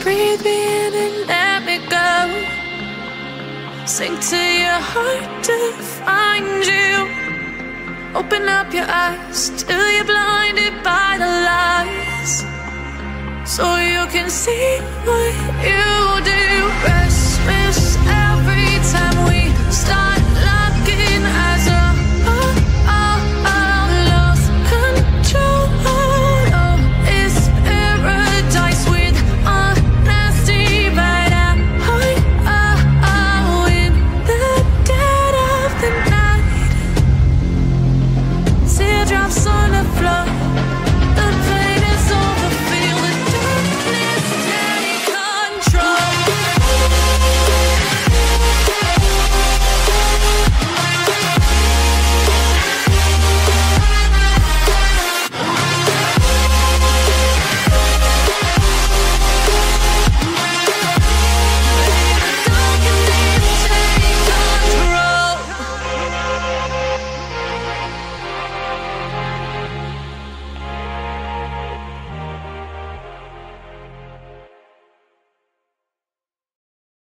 breathe me in and let me go. Sink to your heart to find you. Open up your eyes till you're blinded by the lies, so you can see what you do. Restless